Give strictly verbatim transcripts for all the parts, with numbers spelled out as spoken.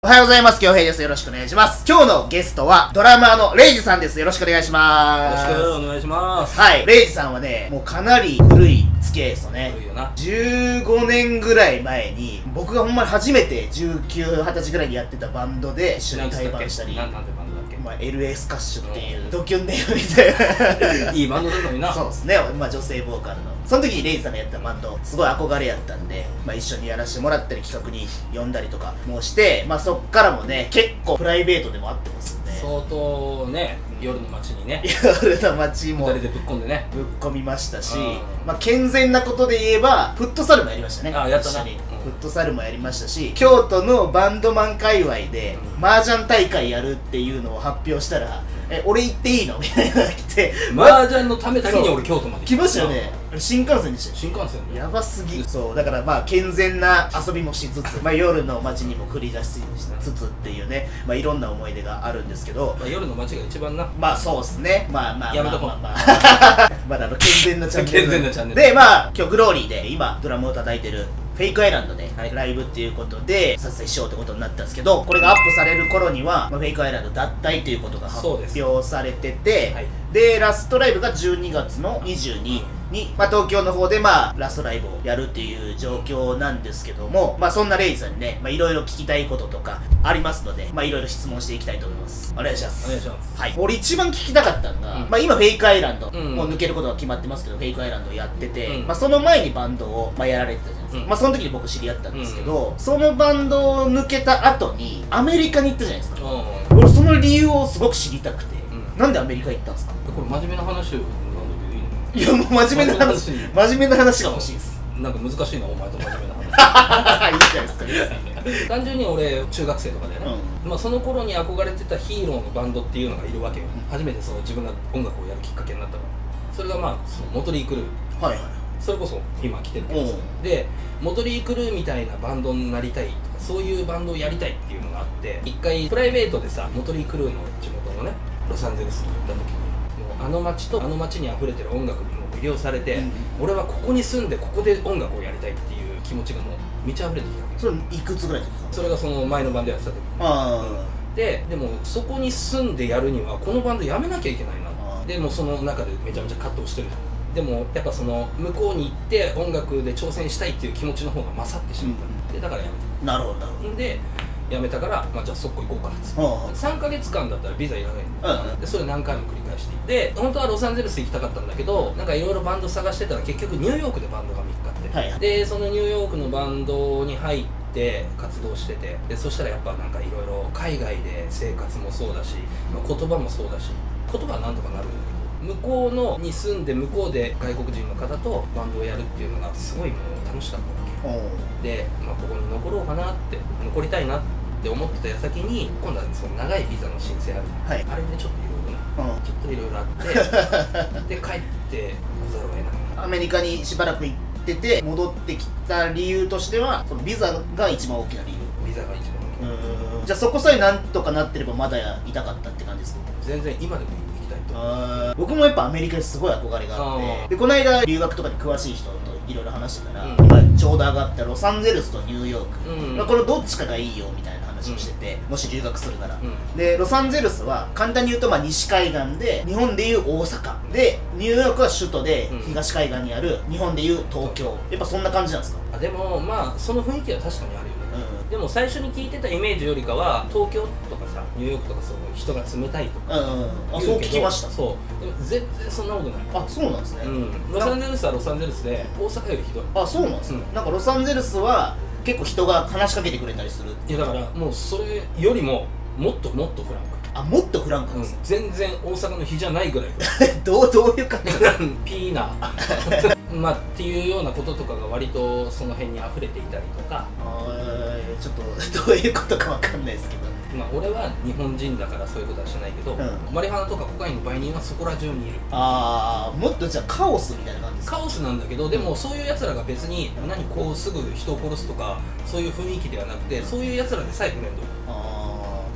おはようございます。京平です。よろしくお願いします。今日のゲストはドラマーのレイジさんです。よろしくお願いします。 よろしくお願いします。 はい、レイジさんはね、もうかなり古い付き合いですよね。 古いよな。 じゅうごねんぐらい前に僕がほんまに初めてじゅうきゅう、はたちぐらいにやってたバンドで一緒に対バンしたり、 なんてバンドだっけ、 まあ、エルエー スカッシュっていうドキュンネームみたいないいバンドだったのにな。 そうですね、まあ、女性ボーカルのその時にレイジさんがやったバンドすごい憧れやったんで、まあ、一緒にやらせてもらったり企画に呼んだりとかもして、まあ、そっからもね結構プライベートでも会ってますよね。 相当ね、夜の街にね、 夜の街もふたりでぶっ込んでね、 ぶっ込みましたし、 うん、 まあ、健全なことで言えばフットサルもやりましたね。 あやったな、 一緒に、 うん、 フットサルもやりましたし、京都のバンドマン界隈で麻雀大会やるっていうのを発表したら、え、俺行っていいのみたいなのが来て、 麻雀のためだけに俺京都まで来ましたよね。あれ新幹線でしたよ。 新幹線でやばすぎ。そうだからまあ健全な遊びもしつつ、まあ、夜の街にも繰り出しつつっていうね、まあ、いろんな思い出があるんですけど、 まあ、夜の街が一番な、 まあそうですね、まあまあやめとこう、 まあまあまだあの健全なチャンネル健全なチャンネルで、まあ今日グローリーで今ドラムを叩いてるフェイクアイランドではいライブっていうことで撮影しようってことになったんですけど、これがアップされる頃には、まあ、フェイクアイランド脱退ということが発表されてて、 はい、 でラストライブがじゅうにがつのにじゅうにに、まあ、東京の方でまあラストライブをやるっていう状況なんですけども、まあそんなレイジさんにね、まあいろいろ聞きたいこととかありますので、まあいろいろ質問していきたいと思います。お願いします。 お願いします。 はい。俺一番聞きたかったのが、 うん、 まあ今フェイクアイランド、 うん、 もう抜けることが決まってますけど、フェイクアイランドをやってて、うん、まあその前にバンドを、まあ、やられてたじゃないですか。うん、まあその時に僕知り合ったんですけど、うん、そのバンドを抜けた後にアメリカに行ったじゃないですか。うん、俺その理由をすごく知りたくて、うん、なんでアメリカ行ったんですか？ これ真面目な話をいやもう真面目な話、真面目な話が欲しいです。 なんか難しいな、お前と真面目な話。 いいじゃないですか。 単純に俺、中学生とかでね、うん、まあその頃に憧れてたヒーローのバンドっていうのがいるわけよ。うん、初めてその自分が音楽をやるきっかけになったから。それがまあ、そのモトリー・クルー。はいはい。それこそ今来てるけどさ。で、モトリー・クルーみたいなバンドになりたいとか、そういうバンドをやりたいっていうのがあって、一回プライベートでさ、モトリー・クルーの地元のね、ロサンゼルスに行った時に、あの街とあの街に溢れてる音楽にも魅了されて、うん、俺はここに住んでここで音楽をやりたいっていう気持ちがもう満ち溢れてきたわけ。 それいくつぐらいですか？ それがその前のバンドやってた時に。あ、うん、ででもそこに住んでやるにはこのバンドやめなきゃいけないな。でもその中でめちゃめちゃ葛藤してる。でもやっぱその向こうに行って音楽で挑戦したいっていう気持ちの方が勝ってしまった、うん、でだからやめた。なるほどなるほど。でやめたから、まあ、じゃあ速攻行こうかっつって、さんかげつかんだったらビザいらないんだよ、うん、でそれ何回も繰り返していて、本当はロサンゼルス行きたかったんだけど、なんかいろいろバンド探してたら結局ニューヨークでバンドが見つかって、はい、でそのニューヨークのバンドに入って活動してて、でそしたらやっぱなんかいろいろ海外で生活もそうだし、まあ、言葉もそうだし、言葉はなんとかなるんだけど、向こうのに住んで向こうで外国人の方とバンドをやるっていうのがすごいもう楽しかったわけで、まあ、ここに残ろうかなって、残りたいなって思ってた矢先に、今度はその長いビザの申請あるじゃん、はい、あれでちょっといろいろね、ちょっといろいろあってで帰ってざるを得ない。アメリカにしばらく行ってて戻ってきた理由としては、そのビザが一番大きな理由。 ビザが一番大きい。 じゃあそこさえなんとかなってればまだいたかったって感じですか？ 全然今でも行きたいと。 あ、僕もやっぱアメリカにすごい憧れがあって、でこの間留学とかに詳しい人といろいろ話してたら、うん、今ちょうど上がったロサンゼルスとニューヨーク、うん、まあこのどっちかがいいよみたいな話をしてて、うん、もし留学するなら、うん、でロサンゼルスは簡単に言うとまあ西海岸で日本でいう大阪で、ニューヨークは首都で東海岸にある日本でいう東京、やっぱそんな感じなんですか？ あ、でもまあその雰囲気は確かにあるよね。うん、でも最初に聞いてたイメージよりかは東京とかさニューヨークとかそう人が冷たいとか、うんうん、あ、そう聞きました。そうでも全然そんなことない。あ、そうなんですね。うん、ロサンゼルスはロサンゼルスで大阪よりひどい。あ、そうなんですね。うん、なんかロサンゼルスは結構人が話しかけてくれたりする。いやだからもうそれよりももっともっとフランク。あ、もっとフランクです、うん、全然大阪の日じゃないぐらいフランクどうどういう感じピーナまあっていうようなこととかが割とその辺に溢れていたりとか、あ、ちょっとどういうことかわかんないですけど、まあ俺は日本人だからそういうことはしないけど、うん、マリファナとかコカインの売人はそこら中にいる。ああ、もっとじゃあカオスみたいな感じですか？カオスなんだけど、でもそういうやつらが別に何こうすぐ人を殺すとかそういう雰囲気ではなくて、そういうやつらでさえフレンドだったの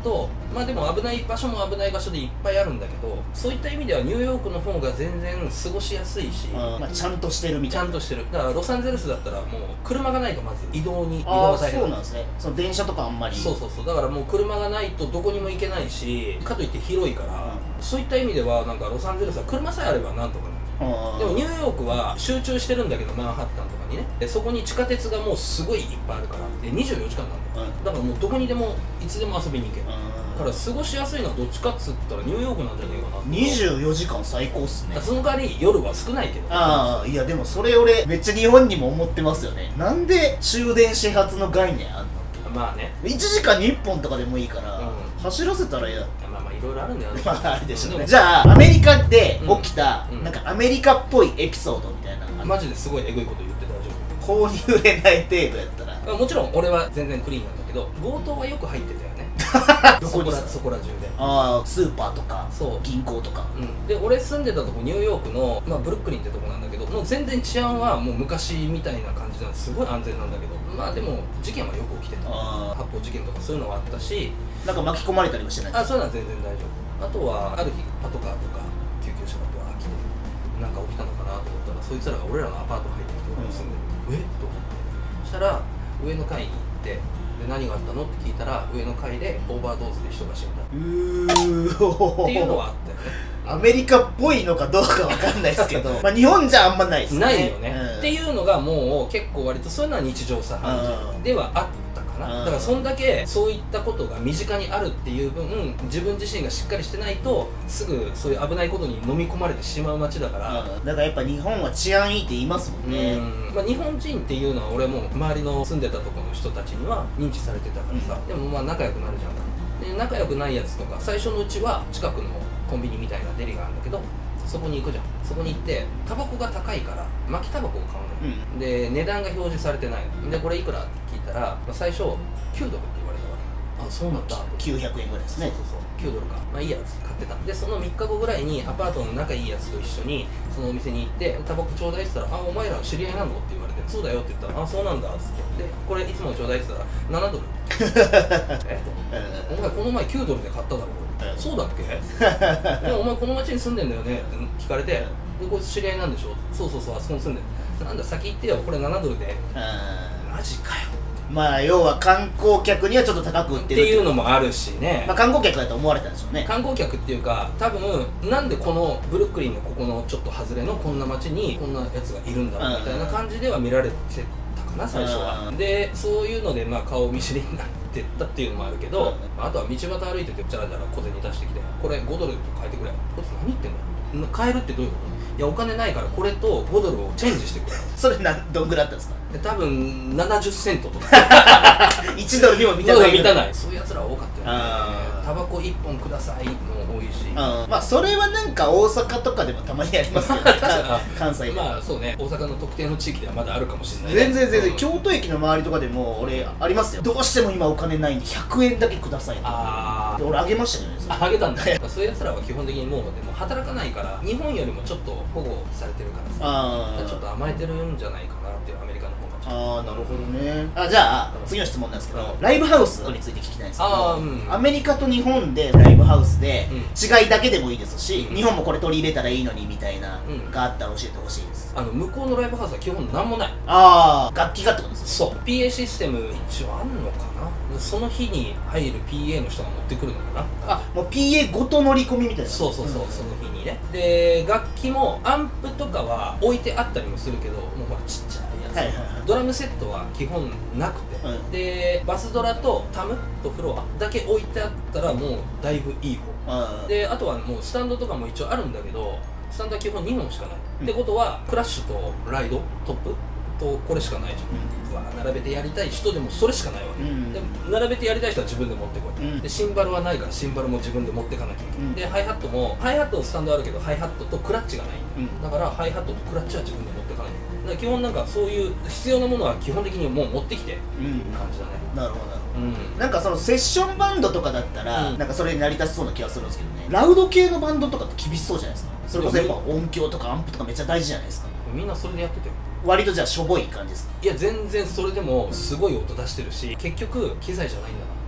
と、まあでも危ない場所も危ない場所でいっぱいあるんだけど、そういった意味ではニューヨークの方が全然過ごしやすいし、 まあ、ちゃんとしてるみたいな。 ちゃんとしてる。だからロサンゼルスだったらもう車がないとまず移動に移動ああが大変。 そうなんですね。その電車とかあんまり。 そうそうそう。だからもう車がないとどこにも行けないし、かといって広いから、うん、そういった意味ではなんかロサンゼルスは車さえあればなんとかなる。でもニューヨークは集中してるんだけど、マンハッタンとかにね、でそこに地下鉄がもうすごいいっぱいあるからでにじゅうよじかんなんだよ、うん、だからもうどこにでもいつでも遊びに行ける、だから過ごしやすいのはどっちかっつったらニューヨークなんじゃねえかな。 にじゅうよじかん最高っすね。 その代わり夜は少ないけど。 ああいやでもそれ俺めっちゃ日本にも思ってますよね。なんで終電始発の概念あんの。 まあね、 いちじかんにいっぽんとかでもいいから、うん、走らせたらいいや。 まあまあいろいろあるんだよね。 まああれでしょうね。じゃあアメリカで起きた、うん、なんかアメリカっぽいエピソードみたいな、 うん、マジですごいエグいこと言って大丈夫。購入れない程度やったらもちろん俺は全然クリーンなんだけど、強盗はよく入ってたよね。 どこにそこら中で。 ああスーパーとかそう銀行とか、 うん、で俺住んでたとこニューヨークの、まあ、ブルックリンってとこなんだけど、もう全然治安はもう昔みたいな感じなんですごい安全なんだけど、まあでも事件はよく起きてた。発砲事件とかそういうのはあったし、 なんか巻き込まれたりもしてない。 あそういうのは全然大丈夫。あとはある日パトカーとか救急車がバー来てなんか起きたのかなと思ったら、そいつらが俺らのアパート入ってきて俺が住んでる、うん、えっと思って、そしたら上の階に行ってで何があったのって聞いたら、上の階でオーバードーズで人が死んだうーっていうのはあったよね。 アメリカっぽいのかどうかわかんないですけどまあ日本じゃあんまないですね。 ないよね、うん、っていうのがもう結構割とそういうのは日常茶飯事ではあったかな。だからそんだけそういったことが身近にあるっていう分、自分自身がしっかりしてないとすぐそういう危ないことに飲み込まれてしまう街だから、 うん、だからやっぱ日本は治安いいって言いますもんね。 うん、まあ、日本人っていうのは俺も周りの住んでたところの人たちには認知されてたからさ、うん、でもまあ仲良くなるじゃんか。で仲良くないやつとか最初のうちは近くのコンビニみたいなデリがあるんだけど、そこに行くじゃん。そこに行ってタバコが高いから巻きタバコを買うの、うん、で値段が表示されてないので、これいくらって聞いたら、まあ、最初きゅうドルって言われたわけ。あそうなんだと。 きゅうひゃくえんぐらいですね。 そうそうそうきゅうドルか、まあいいやつ買ってた。でそのみっかごぐらいにアパートの仲いいやつと一緒にそのお店に行ってタバコちょうだいって言ったら、あお前ら知り合いなのって言われて、そうだよって言ったら、あそうなんだっつって、でこれいつもちょうだいって言ったらななドルえっとお前この前きゅうドルで買っただろそうだっけでもお前この町に住んでんだよねって聞かれて、でこいつ知り合いなんでしょ。そうそうそうあそこに住んでる。なんだ先行ってよ、これななドルで。マジかよ。 まあ要は観光客にはちょっと高く売ってるっていうのもあるしね。 まあ観光客だと思われたんでしょうね。 観光客っていうか多分なんでこのブルックリンのここのちょっと外れのこんな街にこんなやつがいるんだろうみたいな感じでは見られてたかな最初は。でそういうのでまあ顔見知りになってったっていうのもあるけど、あとは道端歩いててチャラチャラ小銭出してきて、これごドル変えてくれ。こいつ何言ってんだよ。変えるってどういうこと。いやお金ないからこれとごドルをチェンジしてくれ。 それなどんぐらいあったんですか。 多分ななじゅっセントとかいちドルにも満たない。 満たない。そういうやつら多かったよね。タバコいっぽんくださいも多いし、 まあそれはなんか大阪とかでもたまにありますけどね関西で。 まあそうね、大阪の特定の地域ではまだあるかもしれない、 ね、全然全然、うん、京都駅の周りとかでも俺ありますよ。どうしても今お金ないんでひゃくえんだけくださいと。ああ俺あげましたよね。 あげたんだそういうやつらは基本的にもうでも働かないから日本よりもちょっと保護されてるからさ、あちょっと甘えてるんじゃないかなっていうアメリカの方が。 ああなるほどね。あじゃあ、うん、次の質問なんですけど、うん、ライブハウスについて聞きたいんですけど、あ、うん、アメリカと日本でライブハウスで、うん、違いだけでもいいですし、うん、日本もこれ取り入れたらいいのにみたいな、うん、があったら教えてほしいです。 あの向こうのライブハウスは基本なんもない。 ああ楽器がってことですか。そう ピーエー システム一応あんのかな。その日に入る ピーエー の人が持ってくるのかな。 あもう ピーエー ごと乗り込みみたいな。 そうそうそう、うん、その日にね。で楽器もアンプとかは置いてあったりもするけど、もうほらちっちゃいやつ、はいはいはい、ドラムセットは基本なくて、うん、でバスドラとタムとフロアだけ置いてあったらもうだいぶいい方、うん、であとはもうスタンドとかも一応あるんだけど、スタンドは基本にほんしかない、うん、ってことはクラッシュとライドトップとこれしかないじゃん、うん、うわ並べてやりたい人でもそれしかないわけ、うん、で並べてやりたい人は自分で持ってこい、うん、でシンバルはないからシンバルも自分で持ってかなきゃいけない、うん、でハイハットもハイハットのスタンドあるけどハイハットとクラッチがない、うん、だからハイハットとクラッチは自分で持ってかなきゃいけない。だから基本なんかそういう必要なものは基本的にもう持ってきて感じだね、うん、 なるほどなるほど、うん、なんかそのセッションバンドとかだったら、うん、なんかそれに成り立ちそうな気がするんですけどね、ラウド系のバンドとかって厳しそうじゃないですか。それこそやっぱ音響とかアンプとかめっちゃ大事じゃないですか。 みんなそれでやってて割とじゃあしょぼい感じですか。 いや全然それでもすごい音出してるし、結局機材じゃないんだな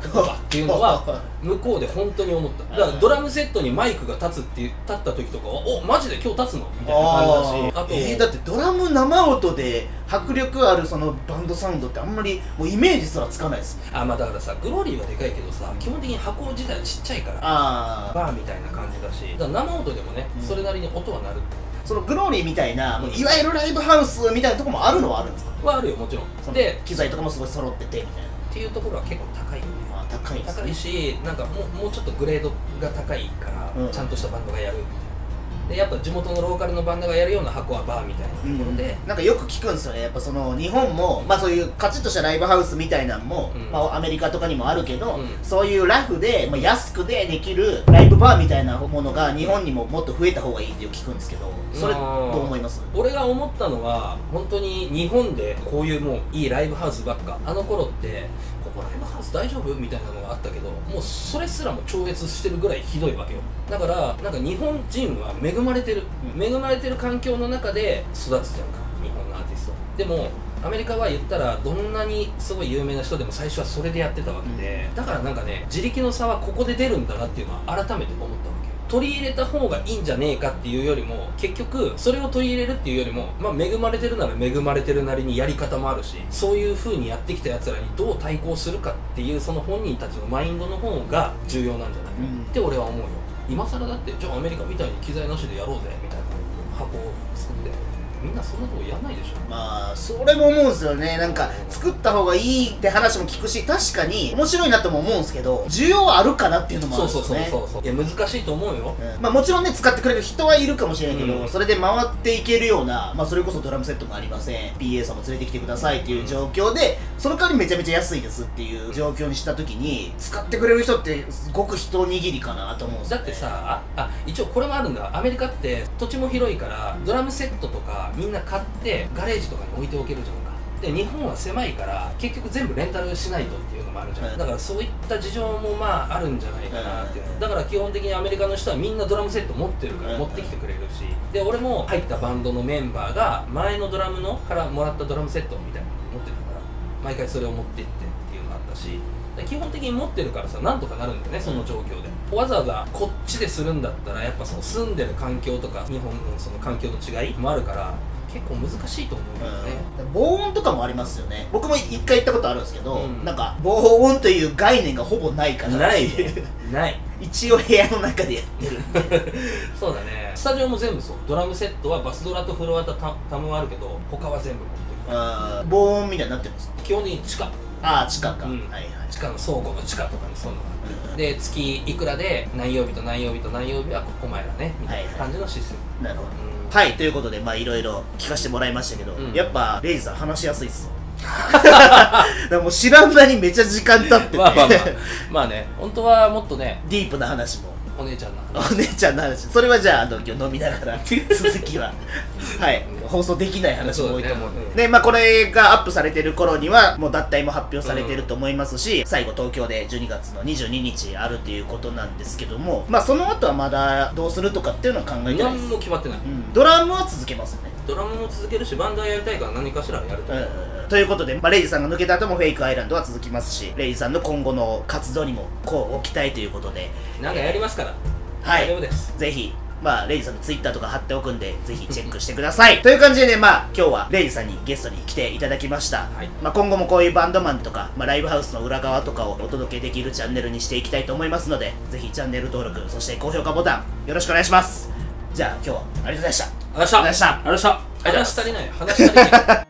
っていうのは向こうで本当に思った。だからドラムセットにマイクが立つって立った時とかは、おマジで今日立つのみたいな感じだし、あと、 えー、だってドラム生音で迫力あるそのバンドサウンドってあんまりもうイメージすらつかないですもん。 あ、まあだからさ、グローリーはでかいけどさ、基本的に箱自体はちっちゃいから、 あバーみたいな感じだし、だから生音でもね、うん、それなりに音は鳴る。 そのグローリーみたいな、うん、いわゆるライブハウスみたいなところもあるのはあるんですか？ はあるよ、もちろん。で機材とかもすごい揃っててみたいなっていうところは結構高いよね。 あ、高いですね。 高いし、なんかもう、もうちょっとグレードが高いから、うん、ちゃんとしたバンドがやるみたいな。でやっぱ地元のローカルのバンドがやるような箱はバーみたいなところで、 うん、なんかよく聞くんですよね。やっぱその日本も、まあ、そういうカチッとしたライブハウスみたいなのも、うん、まあ、アメリカとかにもあるけど、うん、そういうラフで、まあ、安くでできるライブバーみたいなものが日本にももっと増えた方がいいって聞くんですけど、それどう思います？ 俺が思ったのは本当に日本でこういうもういいライブハウスばっか、あの頃ってここライブハウス大丈夫みたいなのがあったけど、もうそれすらも超越してるぐらいひどいわけよ。だからなんか日本人は恵まれてる、うん、恵まれてる環境の中で育つじゃんか、日本のアーティスト。でもアメリカは言ったらどんなにすごい有名な人でも最初はそれでやってたわけで、だからなんかね、自力の差はここで出るんだなっていうのは改めて思ったわけよ。取り入れた方がいいんじゃねえかっていうよりも、結局それを取り入れるっていうよりも、まあ、恵まれてるなら恵まれてるなりにやり方もあるし、そういう風にやってきたやつらにどう対抗するかっていう、その本人たちのマインドの方が重要なんじゃないかって俺は思うよ。今更だってじゃあアメリカみたいに機材なしでやろうぜみたいな箱を作ってみんなそんなとこやんないでしょ。 まあそれも思うんですよね。なんか作った方がいいって話も聞くし、確かに面白いなとも思うんですけど、需要はあるかなっていうのもあるんですよね。 そうそうそうそう。いや難しいと思うよ、 うん、まあもちろんね、使ってくれる人はいるかもしれないけど、うん、それで回っていけるような、まあそれこそドラムセットもありません、 ピーエー さんも連れてきてくださいっていう状況で、その代わりめちゃめちゃ安いですっていう状況にした時に使ってくれる人ってすごく一握りかなと思うんですよね。 だってさ、ああ一応これもあるんだ。アメリカって土地も広いからドラムセットとかみんな買ってガレージとかに置いておけるじゃんか。で日本は狭いから結局全部レンタルしないとっていうのもあるじゃん、うん、だからそういった事情もまああるんじゃないかなっていう、うん、だから基本的にアメリカの人はみんなドラムセット持ってるから持ってきてくれるし、で俺も入ったバンドのメンバーが前のドラムのからもらったドラムセットみたいなの持ってるから毎回それを持って行ってっていうのがあったし、基本的に持ってるからさ、なんとかなるんだよね、その状況で。わざわざこっちでするんだったらやっぱその住んでる環境とか日本のその環境の違いもあるから結構難しいと思うんだよね、 うん、防音とかもありますよね。僕も一回行ったことあるんですけど、うん、なんか防音という概念がほぼないからないない一応部屋の中でやってるんでそうだね。スタジオも全部そう。ドラムセットはバスドラとフロアとタタムはあるけど他は全部持ってる。 あ防音みたいになってるんですか？ 基本的に地下。 ああ地下か、うん、はいはい。 地下の倉庫の地下とかにそういうのがあって、うん、で月いくらで何曜日と何曜日と何曜日はお前らねみたいな感じのシステム、はいはい、なるほど、うん、 はいということでまあいろいろ聞かせてもらいましたけど、うん、やっぱレイジさん話しやすいっすだからもう知らん間にめちゃ時間経っててまあまあまあまあね、本当はもっとねディープな話もお姉ちゃんの話お姉ちゃんの話、それはじゃああの今日飲みながら続きははい放送できない話も多いと思うんで、ねうん、でまあこれがアップされてる頃にはもう脱退も発表されてると思いますし、うん、最後東京でじゅうにがつのにじゅうににちあるということなんですけども、まあその後はまだどうするとかっていうのは考えてないです。 何も決まってない、 うん、ドラムは続けますよね。 ドラムも続けるしバンドはやりたいから何かしらやると、うん、 ということで、まあ、レイジさんが抜けた後もフェイクアイランドは続きますし、レイジさんの今後の活動にもこうご期待ということでなんかやりますから、 はい、 大丈夫です。 ぜひまあレイジさんのツイッターとか貼っておくんでぜひチェックしてくださいという感じでね、まあ今日はレイジさんにゲストに来ていただきました、はい、まあ今後もこういうバンドマンとか、まあ、ライブハウスの裏側とかをお届けできるチャンネルにしていきたいと思いますので、ぜひチャンネル登録そして高評価ボタンよろしくお願いします。じゃあ今日はありがとうございました。 ありがとうございました。ありがとうございました。話足りない話足りない